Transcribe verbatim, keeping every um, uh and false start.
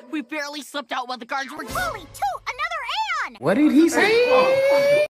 We barely slipped out while the guards were- Holy toot, another Ann! What did he say?